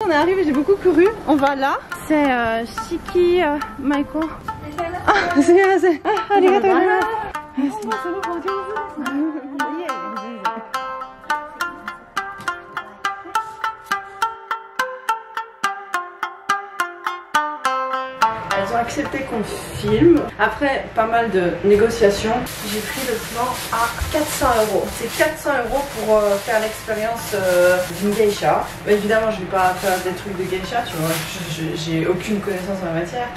On est arrivé, j'ai beaucoup couru. On va là. C'est Shiki Maiko. Ah, c'est arigatou gozaimasu. Elles ont accepté qu'on filme. Après pas mal de négociations, j'ai pris le plan à 400 €. C'est 400 € pour faire l'expérience d'une geisha. Mais évidemment, je vais pas faire des trucs de geisha, tu vois. J'ai aucune connaissance en la matière.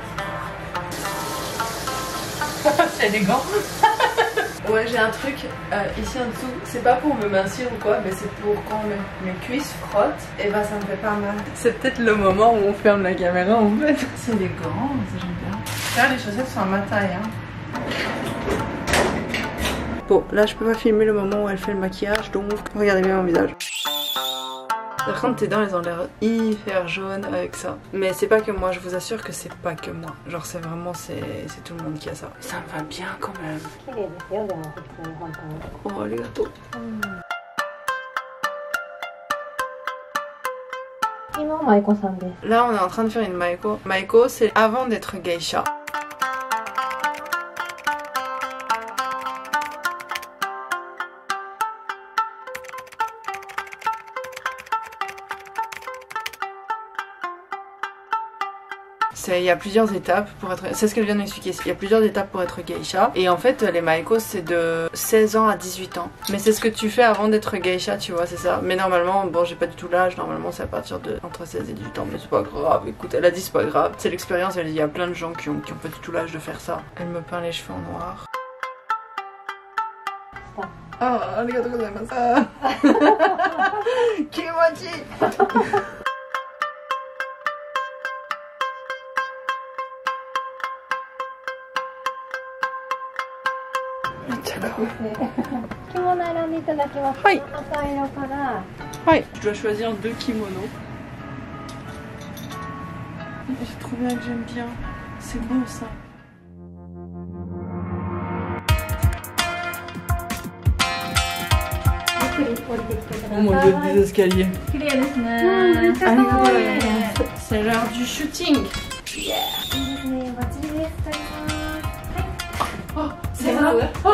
C'est élégant. Ouais, j'ai un truc ici en dessous. C'est pas pour me mincir ou quoi, mais c'est pour quand mes cuisses frottent, et bah ça me fait pas mal. C'est peut-être le moment où on ferme la caméra en fait. C'est élégant, ça j'aime bien. Là, les chaussettes sont à ma taille. Hein. Bon, là je peux pas filmer le moment où elle fait le maquillage, donc regardez bien mon visage. Par contre, tes dents elles ont l'air hyper jaunes avec ça. Mais c'est pas que moi, je vous assure que c'est pas que moi. Genre c'est vraiment, c'est tout le monde qui a ça. Ça me va bien quand même. Oh, les gâteaux. Là on est en train de faire une Maiko. Maiko c'est avant d'être geisha. Il y a plusieurs étapes pour être... C'est ce qu'elle vient d'expliquer. Il y a plusieurs étapes pour être geisha. Et en fait, les Maiko, c'est de 16 ans à 18 ans. Mais c'est ce que tu fais avant d'être geisha, tu vois, c'est ça. Mais normalement, bon, j'ai pas du tout l'âge. Normalement, c'est à partir de entre 16 et 18 ans. Mais c'est pas grave. Écoute, elle a dit c'est pas grave. C'est l'expérience. Elle dit il y a plein de gens qui ont pas du tout l'âge de faire ça. Elle me peint les cheveux en noir. Ah, arigatou gozaimasu. Kimochi. Oui, je dois choisir 2 kimonos. C'est trop bien que j'aime bien. C'est beau ça. Oh mon dieu, des escaliers. C'est l'heure du shooting. Oh, c'est ça. Oh,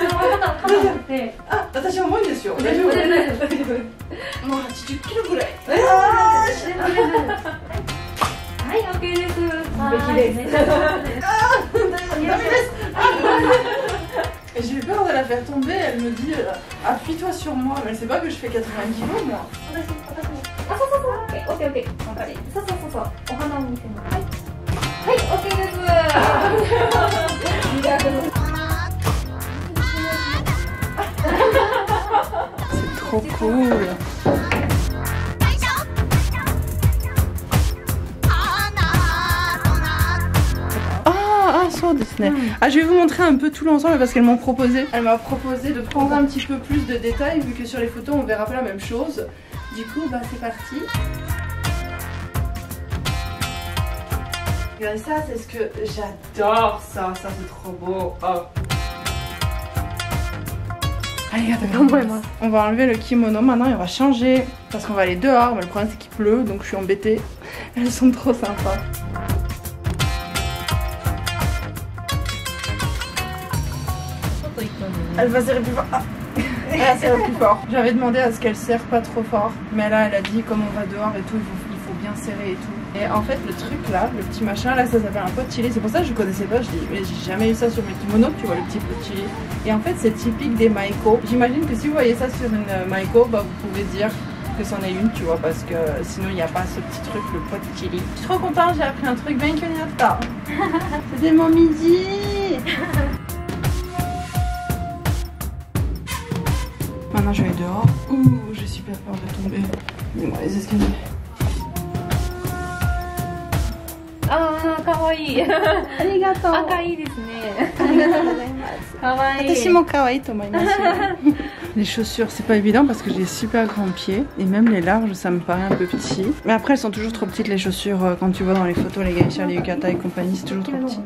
ah, 私重いんですよ。大丈夫。もう80キロぐらい。はい、OK です。完璧です。ダメです。J'ai eu peur de la faire tomber, elle me dit appuie-toi sur moi, mais elle sait pas que je fais 80 kilos moi. Ah, ça, ok, ok, ok. Ça,お花を見せます。はい、OK です。C'est trop cool. Ah, je vais vous montrer un peu tout l'ensemble parce qu'elle m'a proposé. Elle m'a proposé de prendre un petit peu plus de détails vu que sur les photos on verra pas la même chose. Du coup, bah c'est parti. Regardez ça, c'est ce que j'adore ça. Ça c'est trop beau. Oh. Allez, regarde, on va enlever le kimono maintenant et on va changer parce qu'on va aller dehors. Mais le problème c'est qu'il pleut donc je suis embêtée. Elles sont trop sympas. Elle va serrer plus fort. Ah. Elle va serrer plus fort. J'avais demandé à ce qu'elle serre pas trop fort. Mais là, elle a dit comme on va dehors et tout, il faut bien serrer et tout. Et en fait, le truc là, le petit machin là, ça s'appelle un pot chili. C'est pour ça que je connaissais pas. Je dis, mais j'ai jamais eu ça sur mes kimonos, tu vois, le petit pot chili. Et en fait, c'est typique des Maiko. J'imagine que si vous voyez ça sur une Maiko, bah, vous pouvez dire que c'en est une, tu vois, parce que sinon il n'y a pas ce petit truc, le pot chili. Je suis trop contente, j'ai appris un truc bien que c'était mon midi. Maintenant je vais dehors. Ouh, j'ai super peur de tomber. Dis-moi les escaliers. Ah, kawaii. Arigato. Ah, kawaii desu ne. Arigatou gozaimasu. Kawaii. Watashi mo kawaii to omaimasu. Les chaussures, c'est pas évident parce que j'ai super grands pieds et même les larges, ça me paraît un peu petit. Mais après, elles sont toujours trop petites les chaussures quand tu vois dans les photos les geishas, les yukata et compagnie, c'est toujours trop petit.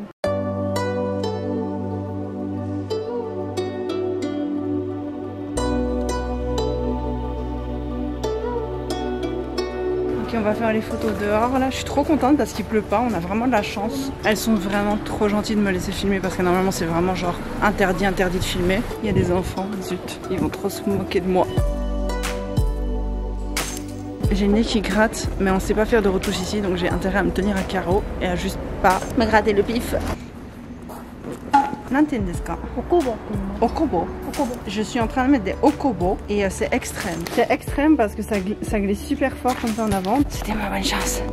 on va faire les photos dehors là. Je suis trop contente parce qu'il pleut pas, on a vraiment de la chance. Elles sont vraiment trop gentilles de me laisser filmer parce que normalement c'est vraiment genre interdit de filmer. Il y a des enfants, zut, ils vont trop se moquer de moi. J'ai le nez qui gratte, mais on sait pas faire de retouche ici, donc j'ai intérêt à me tenir à carreau et à juste pas me gratter le pif. Okobo. Okobo. Je suis en train de mettre des okobo et c'est extrême. C'est extrême parce que ça glisse super fort comme ça en avant. C'était ma bonne chance.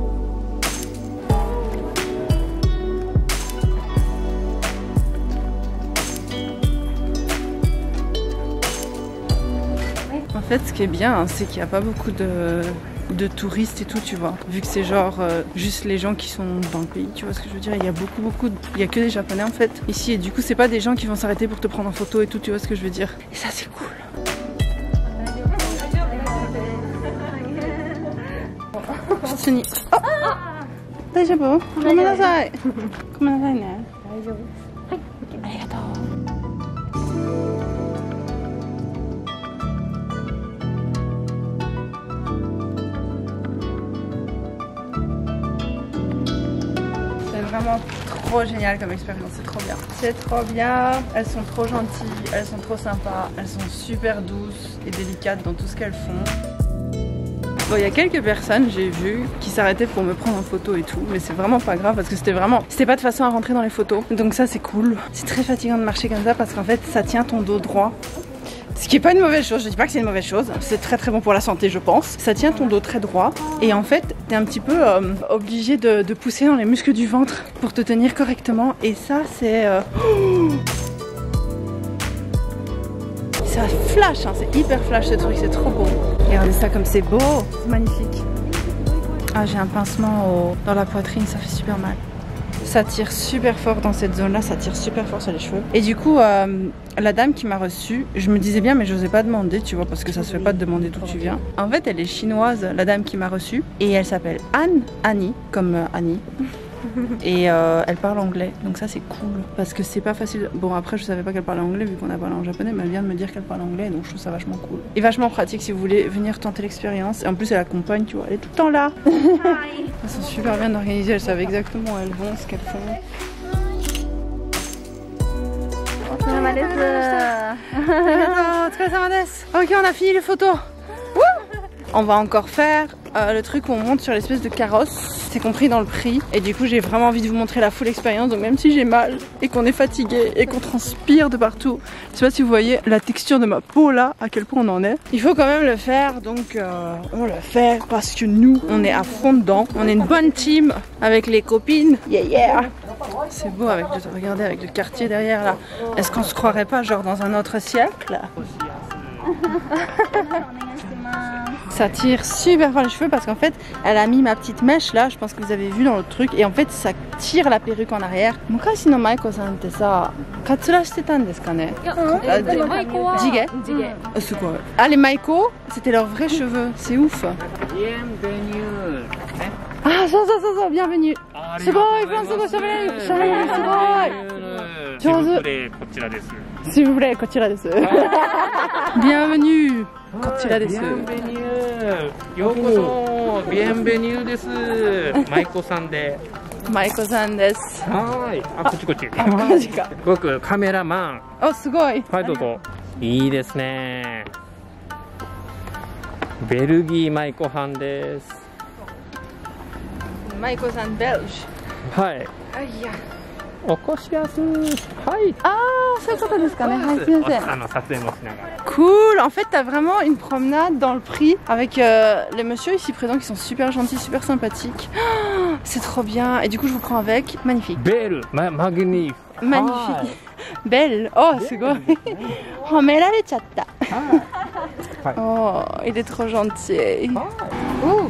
En fait, ce qui est bien, c'est qu'il n'y a pas beaucoup de touristes et tout, tu vois. Vu que c'est genre juste les gens qui sont dans le pays, tu vois ce que je veux dire. Il y a il y a que des Japonais en fait ici et du coup c'est pas des gens qui vont s'arrêter pour te prendre en photo et tout, tu vois ce que je veux dire. Et ça c'est cool. Shitsuni. Oh! Daijoubu? Gomenasai. Gomenasai ne. Daijoubu. Hai. Arigatou. Vraiment trop génial comme expérience, c'est trop bien. C'est trop bien, elles sont trop gentilles, elles sont trop sympas, elles sont super douces et délicates dans tout ce qu'elles font. Bon, il y a quelques personnes, j'ai vu, qui s'arrêtaient pour me prendre en photo et tout, mais c'est vraiment pas grave parce que c'était pas de façon à rentrer dans les photos. Donc ça c'est cool. C'est très fatigant de marcher comme ça parce qu'en fait ça tient ton dos droit. Ce qui est pas une mauvaise chose, je dis pas que c'est une mauvaise chose, c'est très très bon pour la santé je pense. Ça tient ton dos très droit et en fait t'es un petit peu obligé de pousser dans les muscles du ventre pour te tenir correctement et ça c'est... Ça flash, hein, c'est hyper flash ce truc, c'est trop beau. Regardez ça comme c'est beau, c'est magnifique. Ah j'ai un pincement dans la poitrine, ça fait super mal. Ça tire super fort dans cette zone là, ça tire super fort sur les cheveux. Et du coup la dame qui m'a reçue, je me disais bien mais je n'osais pas demander, tu vois, parce que ça se fait pas de demander d'où tu viens. En fait elle est chinoise, la dame qui m'a reçue, et elle s'appelle Annie, comme Annie. Et elle parle anglais, donc ça c'est cool parce que c'est pas facile. Bon après je savais pas qu'elle parlait anglais vu qu'on a parlé en japonais, mais elle vient de me dire qu'elle parle anglais, donc je trouve ça vachement cool et vachement pratique si vous voulez venir tenter l'expérience. Et en plus elle accompagne, tu vois, elle est tout le temps là. Elles sont super bien organisées, elles savent exactement où elles vont, ce qu'elles font. Ok, on a fini les photos. On va encore faire le truc où on monte sur l'espèce de carrosse. C'est compris dans le prix. Et du coup j'ai vraiment envie de vous montrer la full expérience. Donc même si j'ai mal et qu'on est fatigué et qu'on transpire de partout, je sais pas si vous voyez la texture de ma peau là, à quel point on en est. Il faut quand même le faire, donc on le fait parce que nous on est à fond dedans. On est une bonne team avec les copines. Yeah yeah. C'est beau avec regardez avec le quartier derrière là. Est-ce qu'on se croirait pas genre dans un autre siècle? Ça tire super fort les cheveux parce qu'en fait elle a mis ma petite mèche là, je pense que vous avez vu dans le truc, et en fait ça tire la perruque en arrière. Mukashi no Maiko-sanってさ、カツラしてたんですかね? Jige? C'est quoi? Ah les Maiko, c'était leurs vrais cheveux, c'est ouf. Bienvenue. Ah ça, bienvenue. C'est bon, s'il vous plaît, bienvenue. Bienvenue です。舞子さんで。 舞子さんです。 はい。あ、こっちこっち。 あ、マジか。 僕カメラマン。 あ、すごい。 はい、どうぞ。いいですね。ベルギー舞子さんです。 舞子さんベルジ。 はい。 あ、いや。 お越しやす。はい。 ああ、そういうことですかね。はい、すみません。 撮影もしながら。 Cool. En fait, t'as vraiment une promenade dans le prix avec les messieurs ici présents qui sont super gentils, super sympathiques. Oh, c'est trop bien. Et du coup, je vous prends avec. Magnifique. Belle, magnifique. Magnifique. Belle. Oh, c'est beau. Oh, mais elle a les chatta. Oh, il est trop gentil. Ouh.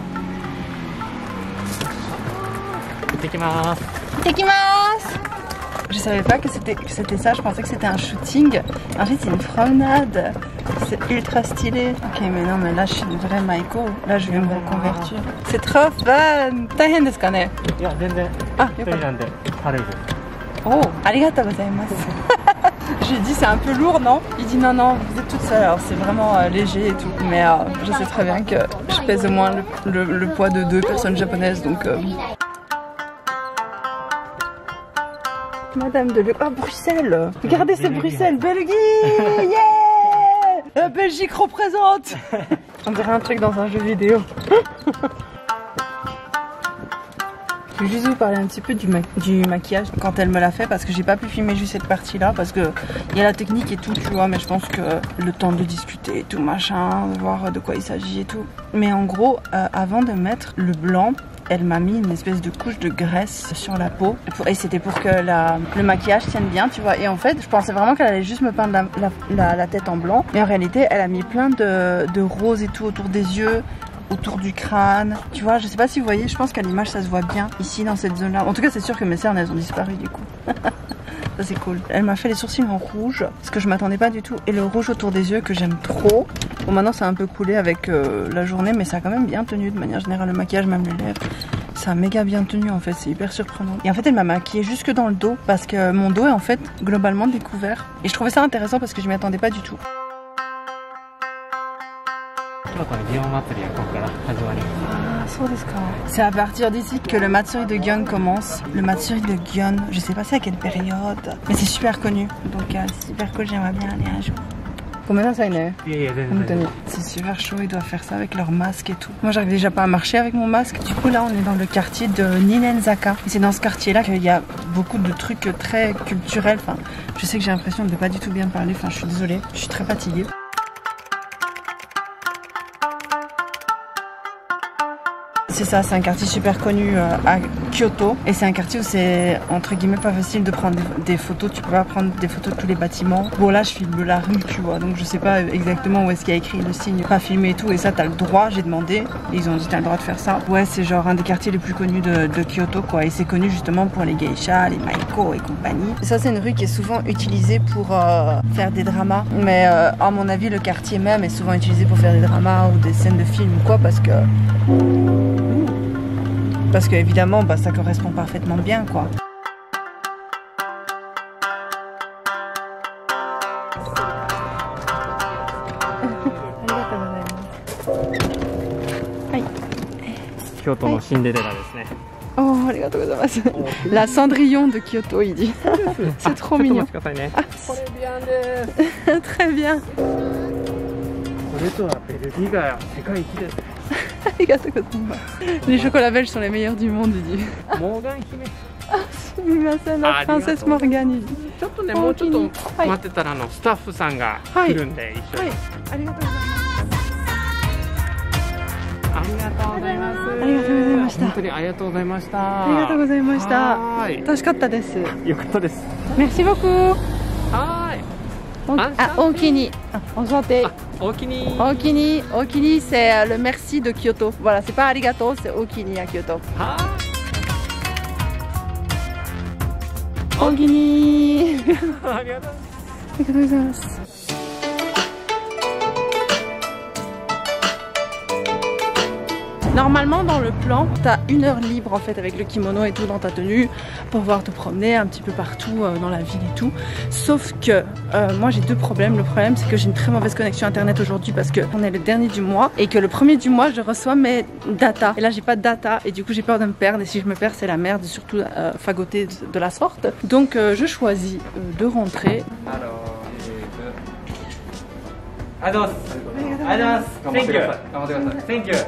Je savais pas que c'était ça, je pensais que c'était un shooting. En fait, c'est une promenade. C'est ultra stylé. Ok, mais non, mais là, je suis une vraie Maiko. Là, je vais me reconvertir. C'est trop fun. Taihen desu ka ne? Ah, yokotta. Oh, arigatou gozaimasu. J'ai dit c'est un peu lourd, non? Il dit non, non, vous êtes toute seule, alors c'est vraiment léger et tout. Mais je sais très bien que je pèse au moins le poids de 2 personnes japonaises, donc... Madame de Bruxelles! Regardez, c'est Bruxelles, Belgique! Yeah! La Belgique représente! On dirait un truc dans un jeu vidéo. Je vais juste vous parler un petit peu du maquillage quand elle me l'a fait, parce que j'ai pas pu filmer juste cette partie là parce que il y a la technique et tout, tu vois, mais je pense que le temps de discuter et tout machin, de voir de quoi il s'agit et tout. Mais en gros, avant de mettre le blanc, elle m'a mis une espèce de couche de graisse sur la peau et c'était pour que le maquillage tienne bien, tu vois. Et en fait, je pensais vraiment qu'elle allait juste me peindre la tête en blanc, mais en réalité, elle a mis plein de rose et tout autour des yeux, autour du crâne, tu vois. Je sais pas si vous voyez, je pense qu'à l'image ça se voit bien ici dans cette zone là. En tout cas c'est sûr que mes cernes elles ont disparu du coup. Ça c'est cool. Elle m'a fait les sourcils en rouge, ce que je m'attendais pas du tout, et le rouge autour des yeux que j'aime trop. Bon maintenant c'est un peu coulé avec la journée, mais ça a quand même bien tenu de manière générale, le maquillage, même les lèvres. Ça a méga bien tenu en fait, c'est hyper surprenant. Et en fait elle m'a maquillée jusque dans le dos, parce que mon dos est en fait globalement découvert. Et je trouvais ça intéressant parce que je m'y attendais pas du tout. C'est à partir d'ici que le Matsuri de Gion commence. Le Matsuri de Gion, je sais pas c'est à quelle période, mais c'est super connu. Donc c'est super cool, j'aimerais bien aller un jour. C'est super chaud, ils doivent faire ça avec leur masque et tout. Moi j'arrive déjà pas à marcher avec mon masque. Du coup là on est dans le quartier de Ninenzaka. Et c'est dans ce quartier là qu'il y a beaucoup de trucs très culturels. Enfin, je sais que j'ai l'impression de pas du tout bien parler. Enfin je suis désolée, je suis très fatiguée. C'est ça, c'est un quartier super connu à Kyoto. Et c'est un quartier où c'est entre guillemets pas facile de prendre des photos. Tu peux pas prendre des photos de tous les bâtiments. Bon là je filme la rue, tu vois, donc je sais pas exactement où est-ce qu'il y a écrit le signe pas filmé et tout. Et ça t'as le droit, j'ai demandé. Et ils ont dit t'as le droit de faire ça. Ouais, c'est genre un des quartiers les plus connus de Kyoto quoi. Et c'est connu justement pour les geishas, les maiko et compagnie. Ça c'est une rue qui est souvent utilisée pour faire des dramas. Mais à mon avis le quartier même est souvent utilisé pour faire des dramas ou des scènes de films ou quoi, parce que évidemment bah, ça correspond parfaitement bien quoi. Kyoto no Cinderella desu ne. Oh, arigatou gozaimasu. La Cendrillon de Kyoto, il dit. C'est trop mignon. Ah, très bien. Les chocolats belges sont les meilleurs du monde, il dit. La princesse Morgane, il dit. Merci beaucoup. Okini. Enchanté. Okini. Okini, c'est le merci de Kyoto. Voilà, c'est pas arigato, c'est Okini à Kyoto. Okini. Normalement dans le plan, t'as 1 heure libre en fait avec le kimono et tout dans ta tenue pour pouvoir te promener un petit peu partout dans la ville et tout. Sauf que moi j'ai 2 problèmes. Le problème c'est que j'ai une très mauvaise connexion internet aujourd'hui parce qu'on est le dernier du mois et que le premier du mois je reçois mes data. Et là j'ai pas de data et du coup j'ai peur de me perdre, et si je me perds c'est la merde, surtout fagoter de la sorte. Donc je choisis de rentrer. Adios. Thank you. Thank you.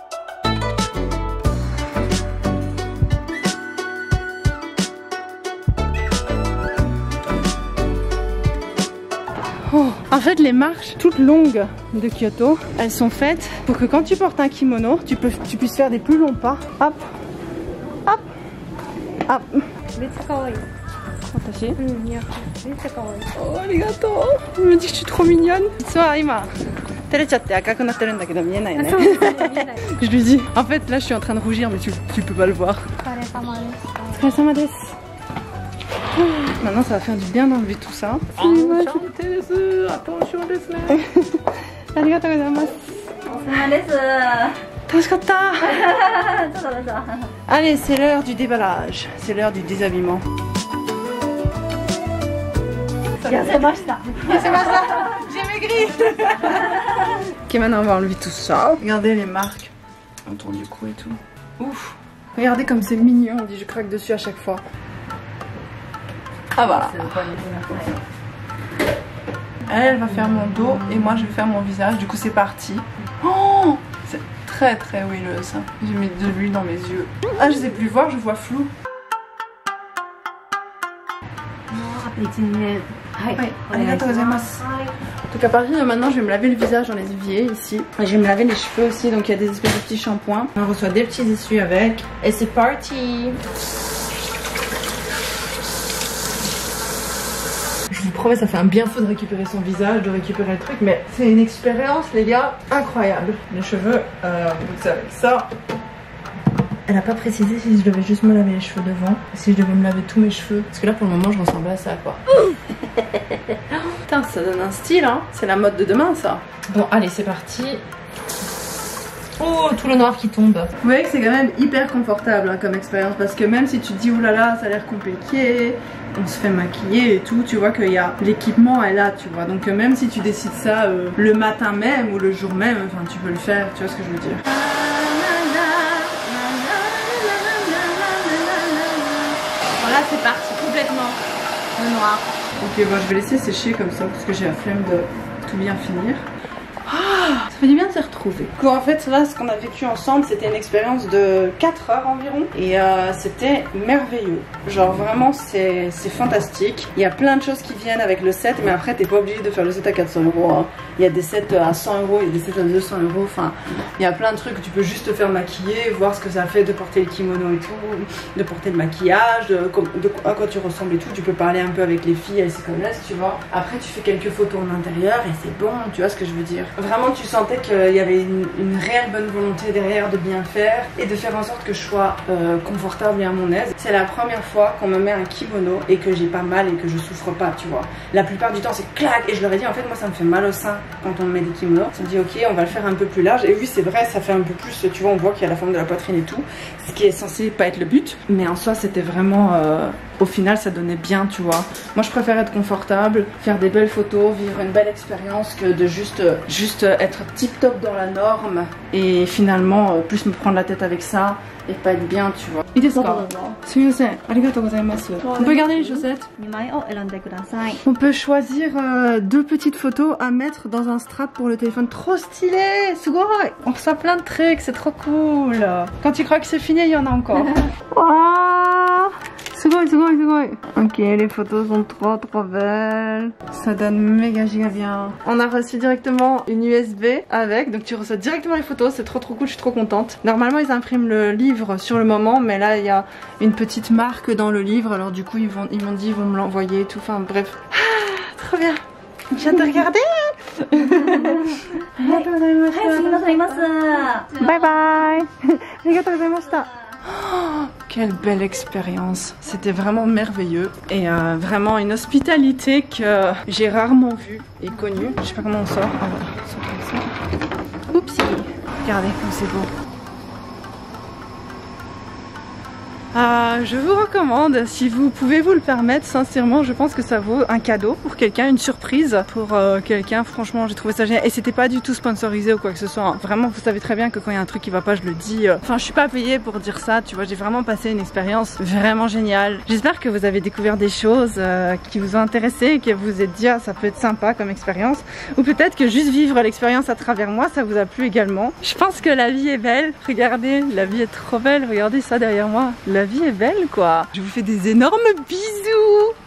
Oh. En fait les marches toutes longues de Kyoto, elles sont faites pour que quand tu portes un kimono, tu puisses faire des plus longs pas. Hop, hop, hop. Oh arigato. Il me dit que je suis trop mignonne. Je lui dis, en fait là je suis en train de rougir mais tu peux pas le voir. Maintenant ça va faire du bien d'enlever tout ça. Allez, c'est l'heure du déballage, c'est l'heure du déshabillement. Ça J'ai maigri. Ok, maintenant on va enlever tout ça. Regardez les marques autour du cou et tout. Ouf. Regardez comme c'est mignon, on dit je craque dessus à chaque fois. Ah voilà. Elle va faire mon dos et moi je vais faire mon visage. Du coup c'est parti. Oh, c'est très très huileux ça. J'ai mis de l'huile dans mes yeux. Ah je sais plus voir, je vois flou. Donc à partir de maintenant je vais me laver le visage dans les éviers ici. Et je vais me laver les cheveux aussi, donc il y a des espèces de petits shampoings. On reçoit des petits essuies avec. Et c'est parti. Je vous promets, ça fait un bien fou de récupérer son visage, de récupérer le truc, mais c'est une expérience les gars incroyable. Les cheveux, donc c'est avec ça. Elle a pas précisé si je devais juste me laver les cheveux devant, si je devais me laver tous mes cheveux. Parce que là pour le moment je ressemble à ça quoi. Putain ça donne un style hein, c'est la mode de demain ça. Bon allez c'est parti. Oh tout le noir qui tombe. Vous voyez que c'est quand même hyper confortable hein, comme expérience, parce que même si tu te dis oulala ça a l'air compliqué, on se fait maquiller et tout, tu vois qu'il y a l'équipement est là tu vois, donc même si tu décides ça le matin même ou le jour même, enfin tu peux le faire, tu vois ce que je veux dire. Là c'est parti complètement le noir. Ok bon je vais laisser sécher comme ça parce que j'ai la flemme de tout bien finir. Ah, ça fait du bien de se retrouver. En fait là ce qu'on a vécu ensemble c'était une expérience de 4 heures environ. Et c'était merveilleux. Genre vraiment c'est fantastique. Il y a plein de choses qui viennent avec le set. Mais après t'es pas obligé de faire le set à 400 €. Hein. Il y a des sets à 100 €, il y a des sets à 200 €. Enfin il y a plein de trucs. Tu peux juste te faire maquiller, voir ce que ça fait de porter le kimono et tout, de porter le maquillage, à quoi tu ressembles et tout. Tu peux parler un peu avec les filles, elles s'y connaissent tu vois. Après tu fais quelques photos en intérieur et c'est bon, tu vois ce que je veux dire. Vraiment tu sentais qu'il y avait une réelle bonne volonté derrière de bien faire et de faire en sorte que je sois confortable et à mon aise. C'est la première fois qu'on me met un kimono et que j'ai pas mal et que je souffre pas tu vois. La plupart du temps c'est clac et je leur ai dit en fait moi ça me fait mal au sein quand on me met des kimonos. Ils se dit ok on va le faire un peu plus large et oui c'est vrai ça fait un peu plus tu vois, on voit qu'il y a la forme de la poitrine et tout, ce qui est censé pas être le but, mais en soi c'était vraiment au final ça donnait bien tu vois. Moi je préfère être confortable, faire des belles photos, vivre une belle expérience que de juste être tip top dans la norme et finalement plus me prendre la tête avec ça et pas être bien tu vois. On peut garder les chaussettes. On peut choisir 2 petites photos à mettre dans un strap pour le téléphone. Trop stylé, on reçoit plein de trucs, c'est trop cool. Quand tu crois que c'est fini il y en a encore. Ok, les photos sont trop belles. Ça donne méga giga bien. On a reçu directement une USB avec, donc tu reçois directement les photos, c'est trop cool, je suis trop contente. Normalement ils impriment le livre sur le moment, mais là il y a une petite marque dans le livre, alors du coup ils m'ont dit ils vont me l'envoyer et tout, enfin bref. Ah, trop bien. Je viens de regarder. Bye bye. Oh, quelle belle expérience. C'était vraiment merveilleux et vraiment une hospitalité que j'ai rarement vue et connue. Je sais pas comment on sort. Ah, voilà. On sort comme ça. Oupsie. Regardez comme c'est beau. Je vous recommande, si vous pouvez vous le permettre, sincèrement je pense que ça vaut un cadeau pour quelqu'un, une surprise pour quelqu'un. Franchement j'ai trouvé ça génial et c'était pas du tout sponsorisé ou quoi que ce soit hein. Vraiment vous savez très bien que quand il y a un truc qui va pas je le dis. Enfin je suis pas payée pour dire ça tu vois, j'ai vraiment passé une expérience vraiment géniale. J'espère que vous avez découvert des choses qui vous ont intéressé et que vous vous êtes dit ah, ça peut être sympa comme expérience, ou peut-être que juste vivre l'expérience à travers moi ça vous a plu également. Je pense que la vie est belle, regardez la vie est trop belle, regardez ça derrière moi, la vie est belle quoi. Je vous fais des énormes bisous.